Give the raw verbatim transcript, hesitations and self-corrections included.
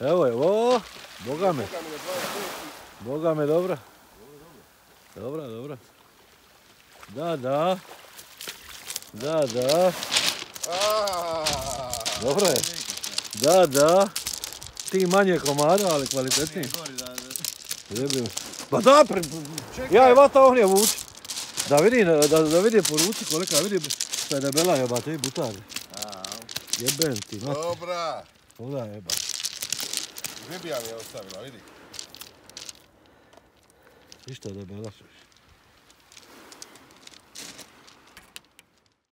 Evo je, o, boga me. Boga me, dobra. Dobra, dobra. Da, da. Da, da. Dobro je. Da, da. Ti manje komada, ali kvalitetniji. Jebim. Pa da, pri... ja je vata ohnije vuči. Da vidi, da, da vidi po ruci kolika, vidi šta je debela jebate i butari. Jebem ti, mati. Dobra. Oda jeba. Ribija mi je ostavila, vidi. Ništa je debela.